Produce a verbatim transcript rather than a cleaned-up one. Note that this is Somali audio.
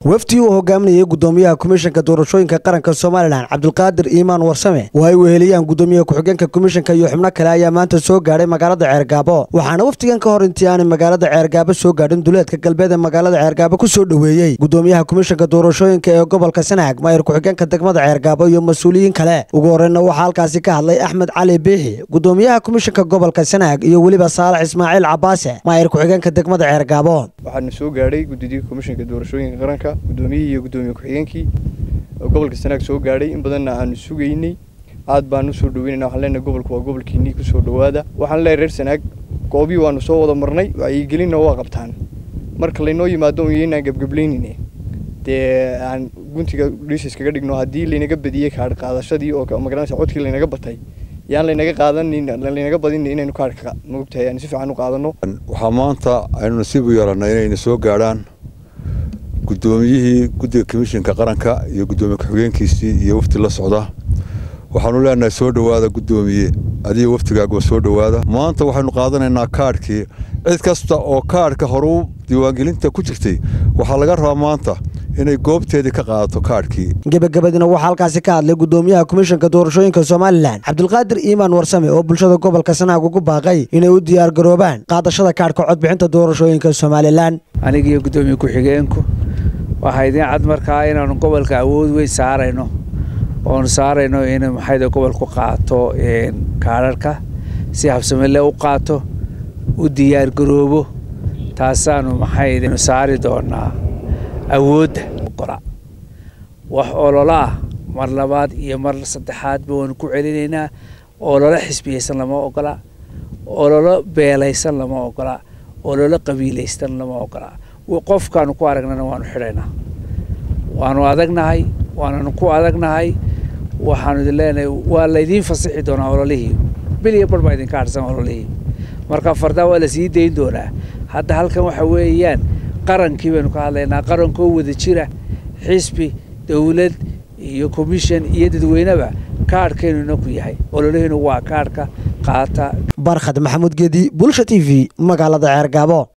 wafdi uu hogaaminayay gudoomiyaha komishanka doorashooyinka qaranka Soomaaliland Cabdulqaadir Iimaan Warsame oo ay weheliyaan gudoomiyaha ku-xigeenka komishanka iyo xubno kale ayaa maanta soo gaaray magaalada Ceergaabo waxaana wafdigan ka hor intii aan magaalada Ceergaabo soo gaadhin duleedka galbeed ee magaalada Ceergaabo ku soo dhaweeyay gudoomiyaha komishanka doorashooyinka ee gobolka Sanaag maayir ku-xigeenka degmada Ceergaabo iyo mas'uuliyiin kale ugu horreynna waxa halkaasi ka hadlay Axmed Cali Biixi gudoomiyaha komishanka gobolka Sanaag iyo waliba Saalax Ismaaciil Cabaase maayir ku-xigeenka degmada Ceergaabo waxaan soo gaaray guddiga komishanka doorashooyinka qaranka gudoomiyaha iyo gudoomiye ku-xigeenkii gobolka Sanaag soo gaaray in badan aan sugaynay aad baan u soo dhaweynaa waxaan leenahay gobolku waa gobolkiinii ku soo dhawaada waxaan leeyahay reer Sanaag goobi waanu soo wada marnay ay gelina waa qabtaan marka la inoo yimaado inaan gabgableynine de aan guntiga dhiis kaga dhigno hadii la inaga badiyay kaar qaadashadii oo magaalada codkii la inaga batay yaan la inaga qaadanin la inaga badin inaynu kaarka moogtahay aan si fiican u qaadano waxa maanta aynu nasiib u yeelanay inay soo gaaraan guddoomiyihii guddiga komishanka qaranka iyo gudoomiye ku-xigeenkiisii iyo wafdi la socda waxaanu leenahay soo dhawaada gudoomiye adiga waftigaaga soo dhawaada maanta waxaanu qaadanaynaa kaarkii cid kasta oo kaarka hore u diiwaangelinta ku jirtay waxaa laga rabaa maanta inay goobteedii ka qaadato kaarkii gabagabadina waxaa halkaasi ka hadlay gudoomiyaha komishanka doorashooyinka Soomaaliland Cabdulqaadir Iimaan Warsame oo bulshada gobolka Sanaag ugu baaqay inay u diyaar garoobaan qaadashada kaarka codbixinta doorashooyinka Soomaaliland aniga iyo gudoomiye ku-xigeenku waxaa idin cad markaa inaanu gobolka awood weyn saarayno oon saarayno in maxayda gobolku qaato kaararka si habsami leh u qaato u diyaar garoobo taasaanu maxayda saari doonaa awoodda qora wax ololaha mar labaad iyo mar saddexaad baan ku celinaynaa olole xisbiyeysan lama ogola olole beelaysan lama ogola olole qabiilaysan lama ogola qofkaanu ku aragnana waanu xidhaynaa waanu adagnahay waanu ku adagnahay waxaanu idin leenahay waa la idin fasaxi doonaa ololihii biliya bar baa idin ka harsan ololihii marka fardaa waa la sii dayn doonaa hadda halkan waxa weeyaan qarankii baynu ka hadlaynaa qarankoo wada jira xisbi dawlad iyo komishan iyo dadweyneba kaarhkeenu ku yahay ololihiinu waa kaarhka qaata Barkhad Maxamuud Geedi Bulsha T V magaalada Ceergaabo.